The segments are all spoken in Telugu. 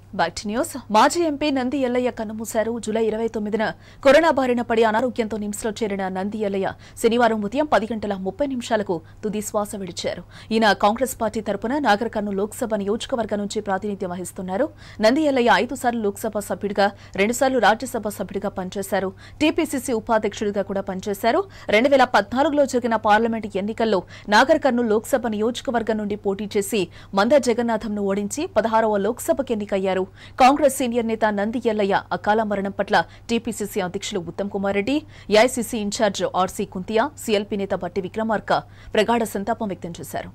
Back to news. మాజీ ఎంపీ నంది యల్లయ్య కన్నుమూశారు. జూలై 29న కరోనా బారిన పడి అనారోగ్యంతో నిమ్స్లో చేరిన నంది యల్లయ్య శనివారం ఉదయం 10:30 తుది శ్వాస విడిచారు. ఈయన కాంగ్రెస్ పార్టీ తరపున నాగర్ కర్నూల్ లోక్సభ నియోజకవర్గం నుంచి ప్రాతినిధ్యం వహిస్తున్నారు. నంది యల్లయ్య 5 సార్లు లోక్సభ సభ్యుడిగా, 2 సార్లు రాజ్యసభ సభ్యుడిగా పనిచేశారు. టీపీసీసీ ఉపాధ్యక్షుడిగా కూడా పనిచేశారు. 2014లో జరిగిన పార్లమెంటు ఎన్నికల్లో నాగర్ కర్నూల్ లోక్సభ నియోజకవర్గం నుండి పోటీ చేసి మంద జగన్నాథంను ఓడించి 16వ లోక్సభకు ఎన్నికయ్యారు. కాంగ్రెస్ సీనియర్ నేత నంది యల్లయ్య అకాల మరణం పట్ల టీపీసీసీ అధ్యక్షులు Uttam Kumar Reddy, AICC incharge RC Kuntia, CLP నేత బట్టి విక్రమార్క ప్రగాఢ సంతాపం వ్యక్తం చేశారు.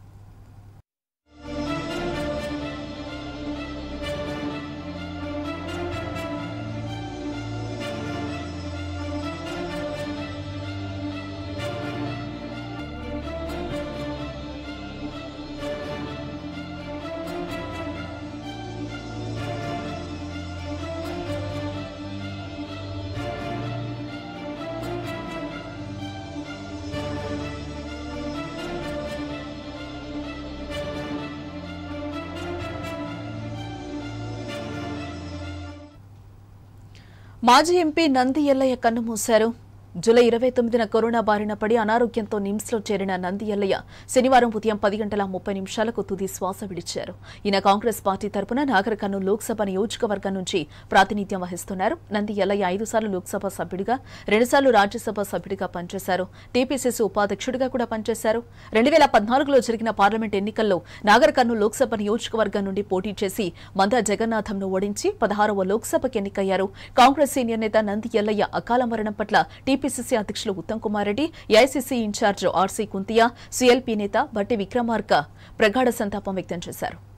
మాజీ ఎంపీ నంది యల్లయ్య కన్నుమూశారు. జూలై 29న కరోనా బారిన పడి అనారోగ్యంతో నిమ్స్లో చేరిన నంది యల్లయ్య శనివారం ఉదయం 10:30 తుది శ్వాస విడిచారు. ఈయన కాంగ్రెస్ పార్టీ తరపున నాగర్ కర్నూల్ లోక్సభ నియోజకవర్గం నుంచి ప్రాతినిధ్యం వహిస్తున్నారు. నంది యల్లయ్య 5 సార్లు లోక్సభ సభ్యుడిగా, 2 సార్లు రాజ్యసభ సభ్యుడిగా పనిచేశారు. టీపీసీసీ ఉపాధ్యక్షుడిగా కూడా పనిచేశారు. 2014లో జరిగిన పార్లమెంట్ ఎన్నికల్లో నాగర్ కర్నూల్ లోక్సభ నియోజకవర్గం నుండి పోటీ చేసి మంద జగన్నాథంను ఓడించి 16వ లోక్సభకు ఎన్నికయ్యారు. కాంగ్రెస్ సీనియర్ నేత నంది యల్లయ్య అకాల మరణం పట్ల టీపీసీసీ అధ్యక్షులు Uttam Kumar Reddy, AICC incharge RC Kuntia, CLP నేత బట్టి విక్రమార్క ప్రగాఢ సంతాపం వ్యక్తం చేశారు.